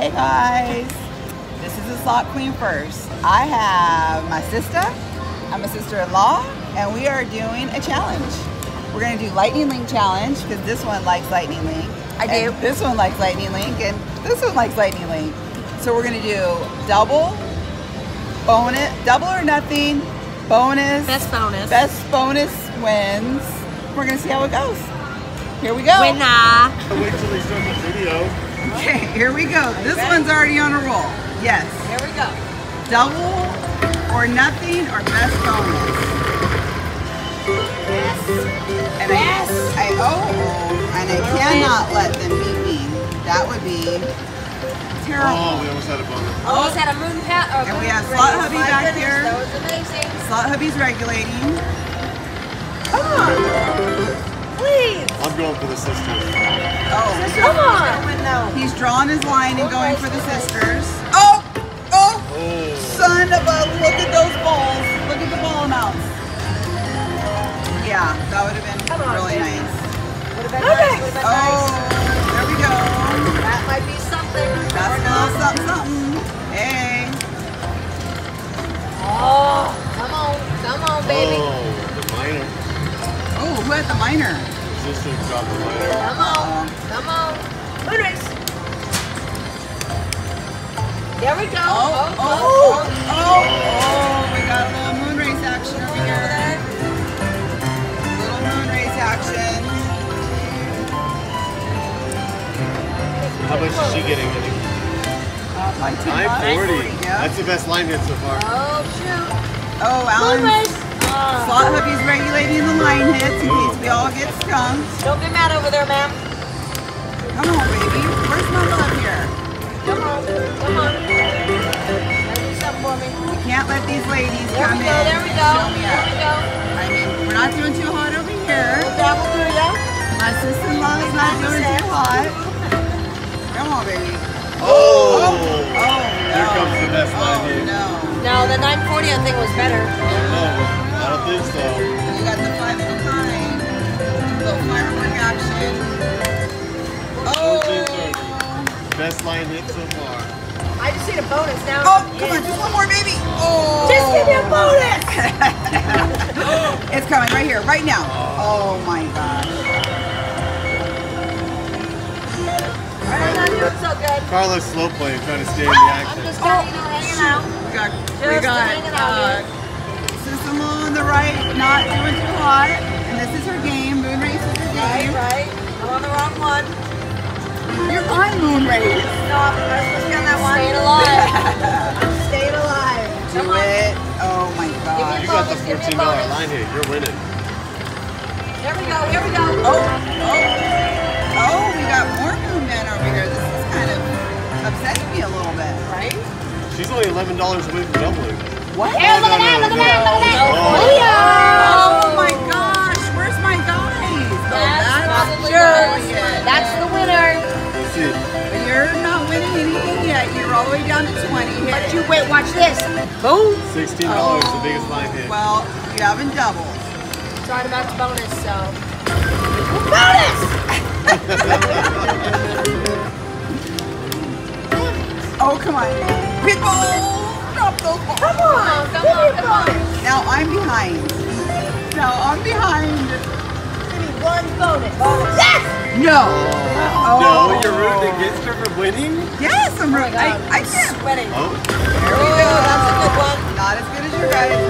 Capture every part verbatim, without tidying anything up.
Hey guys, this is the Slot Queen first. I have my sister, I'm a sister-in-law, and we are doing a challenge. We're gonna do Lightning Link challenge because this one likes Lightning Link. I do. This one likes Lightning Link, and this one likes Lightning Link. So we're gonna do double, bonus, double or nothing, bonus, Best bonus. best bonus wins. We're gonna see how it goes. Here we go. Winner. I'll wait till they start the video. Okay, here we go. This one's already on a roll. Yes. Here we go. Double or nothing or best bonus. Yes. And Yes. I, I oh, and I cannot let them beat me. That would be terrible. Oh, we almost had a bonus. Almost had a moon pat. Or And we moon have race. Slot Hubby My back goodness, here. That was amazing. Slot Hubby's regulating. Come on. Please. I'm going for the sisters. Oh, Come on. he's drawn his line and going for the sisters. Oh, oh, Oh. son of a, look at those balls. Look at the ball amounts. Yeah, that would have been Come on, really baby. nice. Would have been Okay. nice. Would have been Oh, there we go. nice. That might be something. That's a Or little not. something, something. Hey. Oh, come on. Come on, baby. Oh, the minor. Oh, who had the minor? Sister dropped the minor. Come on. Come on. Moon race. There we go. Oh, oh, oh, oh, oh, we got a little moon race action over here. Little moon race action. How much is she getting? Uh, like two nine bucks. forty. Yeah. That's the best line hit so far. Oh, shoot. Oh, Moon Alan's race. Oh. Slot Hubby's regulating the line hits in case we all get skunked. Don't get mad over there, ma'am. Come on, baby. Where's my love here? Come on. Come on. Do something for me. We can't let these ladies There come we in go. There we and go. show me There up. we go. I mean, we're not doing too hot over here. We'll dabble through ya. My sister-in-law is not doing too hot. Come on, baby. Oh! Oh, Here no. comes the best line Oh, hit. no. No, the nine forty I think was better. No, I don't think so. You got the five of a kind. Little firework action. fourteen thirty. Oh! Best line hit so far. I just need a bonus now. Oh, come on, just one more, baby. Oh! Just give me a bonus! It's coming right here, right now. Oh my gosh. I'm not doing so good. Carlos slow playing, trying to stay in the I'm action. just kind of, you know, hanging out. We got, we Just got hanging out uh, Sisamo on the right, not doing too hot. And this is her game. Moon Race is her Right, game. right. I'm on the wrong one. You're on Moon Race. No, I'm supposed to be on that one. Staying alive. I'm staying alive. Do Come on. it. Oh my Give me gosh. You got the bonus, give me a fourteen dollar bonus. line hit. You're winning. Here we go, here we go. Oh, oh, oh, we got more movement over here. This is kind of upsetting me a little bit. Right? She's only eleven dollars away from doubling. What? Here, look at that, look at that, look at that. Oh Oh, my gosh, where's my guys? Oh, That's that's probably yours. yours. That's the winner. Let's see. But you're not winning anything yet. You're all the way down to twenty. Hit But it. you wait, watch this. Boom. sixteen dollars, the biggest line hit. Well, you haven't doubled. Trying about the bonus, so. Bonus! Oh, come on. Big ball! Drop those balls. Come on, come on, come on. Now I'm behind. Now I'm behind. Give me one bonus. Yes! No. Oh. No, you're rooting against her for winning? Yes, I'm Oh my right. God, I, I I'm can't. sweating. Oh, There we Oh, go. that's a good one. Not as good as your guys.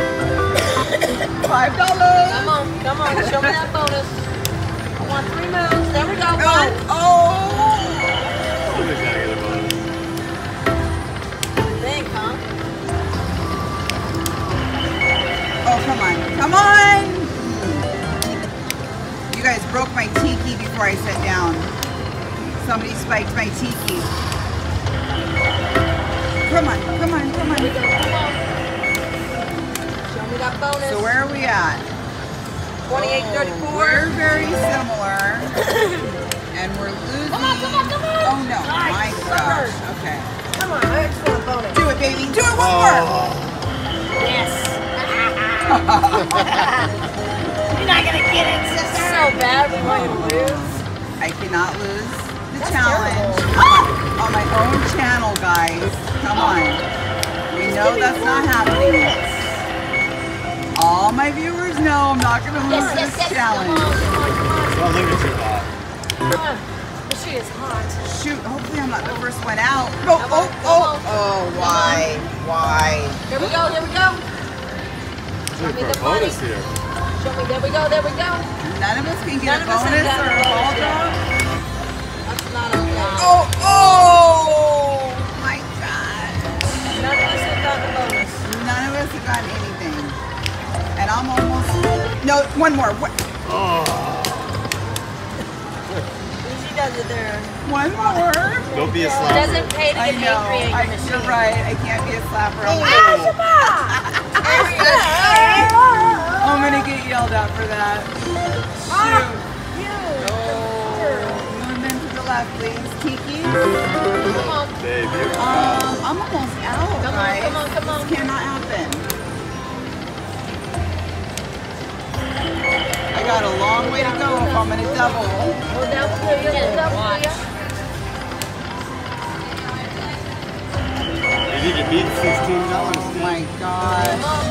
Five dollars. Come on, come on, show me that bonus. I want three moves. There we go, one. Oh. somebody's gotta get a bonus. Big, huh? Oh, come on. Come on. You guys broke my Tiki before I sat down. Somebody spiked my Tiki. Come on, come on, come on. Here we go, come on. Show me that bonus. So where are we at? twenty-eight thirty-four. We're very similar. And we're losing. Come on, come on, come on. Oh no, Nice. my gosh. Okay. Come on, I just want a bonus. Do it, baby. Do it one more. Oh, Yes. You're not gonna get it, sister. So bad, we want you to lose. I cannot lose the That's challenge. terrible. Oh, on my own channel, guys. Come on. We know that's not happening. All my viewers know I'm not going to lose Yes, yes, this yes. challenge. Come on, come on, come on. Oh, look at you, Bob. Come on. This shit is hot. Shoot, hopefully I'm not the first one out. Oh, oh, oh. Oh, why? Why? Here we go, here we go. Look me for the a bonus money. here. Show me, there we go, there we go. None of us can get None a of us have bonus gotten or a a ball bonus yet. drop. That's not okay. Oh, oh my God. None of us have gotten a bonus. None of us have gotten anything. And I'm almost, no, one more. What? Oh. Easy does it there. One more. Don't be a It slapper. doesn't pay to I get know. angry at I, your machine. you're right. I can't be a slapper. I'm, Ah, I'm gonna get yelled at for that. Shoot. Oh, movement to the left, please. Tiki. Come on. Babe, you're Um, I'm almost out, Come on, guys. come on, come on. This cannot happen. I got a long way to go if I'm gonna double. We'll double for you, we'll double for you. You need to beat sixteen dollars. Oh my Come gosh. on.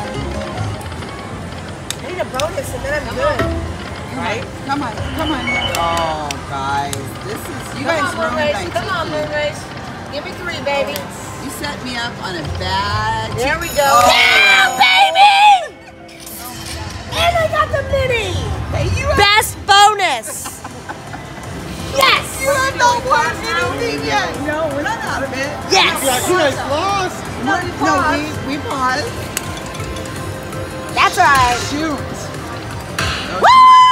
I need a bonus and then I'm good. Right? Come on, come on. Oh, guys. This is, you Come guys on, Moon ruined Race. my Come on, Tiki. Moon Race. Give me three, baby. You set me up on a bad. There we go. Oh. Yeah, baby! And I got the mini! Hey, you have, Best bonus! Yes! you have not won anything yet. No, we're not out of it. Yes! You guys lost. No, no, we, we paused. That's right. Shoot. Woo!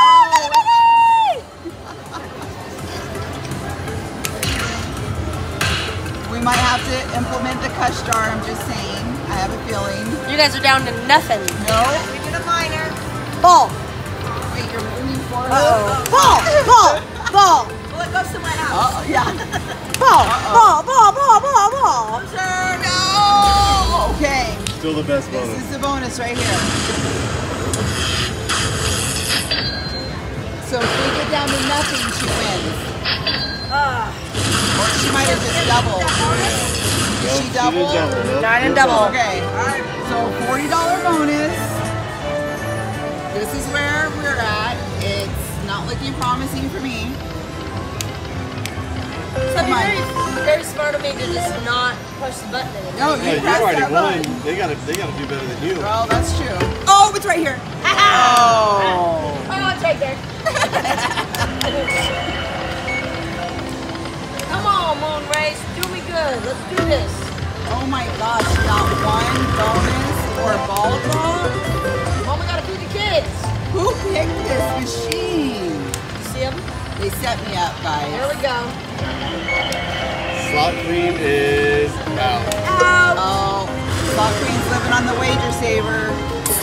We might have to implement the cuss jar, I'm just saying. I have a feeling. You guys are down to nothing. No? We get a minor. Ball. Wait, you're moving forward? Uh-oh. Ball! Ball! Ball! Well, it goes to my house. Oh, yeah. Ball! Ball! Ball! Ball! Ball! Ball! No! Okay. Still the best This bonus. is the bonus right here. So if we get down to nothing, she wins. Uh, Or she might have just doubled. Did Nope, she double? didn't double. Nope, Nine and you're double. fine. Okay. So forty dollar bonus. This is where we're at. It's not looking promising for me. so Come on. very, very smart of me to just not push the button anymore. No, Yeah, you you pressed already that won. button. They gotta, they gotta do better than you. Well, that's true. Oh, it's right here. Oh. Oh, I'll take it. Come on, Moon Race. Do me good. Let's do this. Oh my gosh, not one bonus or ball drop? Mom, we gotta feed the kids. Who picked this machine? You see them? They set me up, There guys. we go. Slot queen is out. Out. Oh, Slot Queen's living on the wager saver.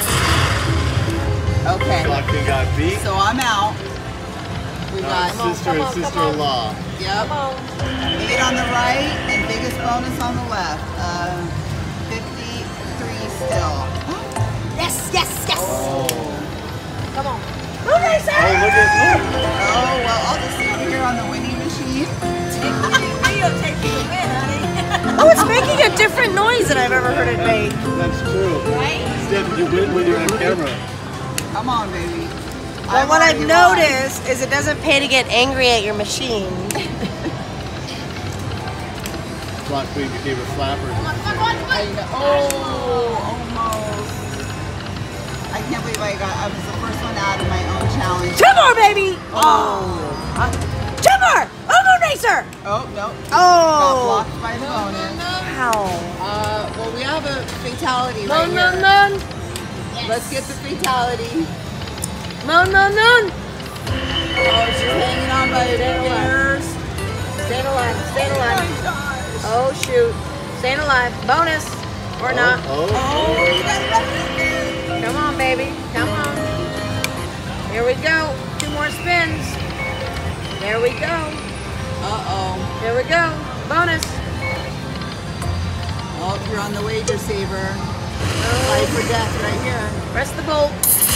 Okay, Slot queen got beat. so I'm out. We Uh, got, sister come and on, come sister-in-law. yep, Come on. eight on the right and biggest bonus on the left. Uh, fifty-three still. Yes! Yes! Yes! Oh. Come on. Moon Racer! Oh, look at look. Oh, well, I'll just sit here on the winning machine. Videotape you to win, honey. Oh, it's making a different noise than I've ever heard it make. That's true. Right? Instead, you win when you're on camera. Come on, baby. But what I've already won. noticed is it doesn't pay to get angry at your machine. Slot queen became a flapper. Come on, come on, come on, come I on. know. Oh, almost. I can't believe I got, I was the first one out of my own challenge. Two more, baby! Oh. Two more! Oh, Moon Racer! Oh, no. Got Oh! blocked by the bonus. How? Uh, well, we have a fatality No, right no, here. no. Let's get the fatality. No, no, no. Oh, she's hanging on by the hairs. Staying alive, staying Oh alive. my gosh. Oh, shoot. Staying alive. Bonus. Or not. Oh, Oh, oh. you got it. Come on, baby. Come on. Here we go. Two more spins. There we go. Uh-oh. There we go. Bonus. Oh, you're on the wager saver. Fight for death right here. Press the bolt.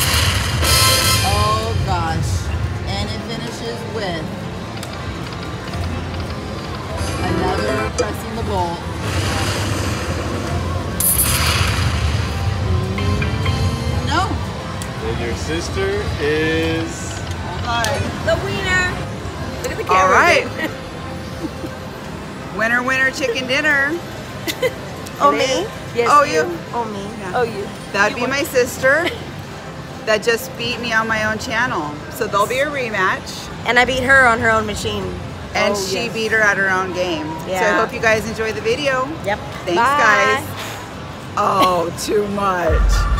Oh gosh. And it finishes with another difficult. No. And your sister is... Hold on. The wiener. Look at the All camera. right. babe. Winner, winner, chicken dinner. Oh, It me? is. Yes, Oh, you? Oh, me. Yeah. Oh, you. That'd You be won. my sister that just beat me on my own channel. So there'll be a rematch. And I beat her on her own machine. And Oh, she yes. beat her at her own game. So I Yeah. hope you guys enjoy the video. Yep. Thanks, Bye. guys. Oh, too much.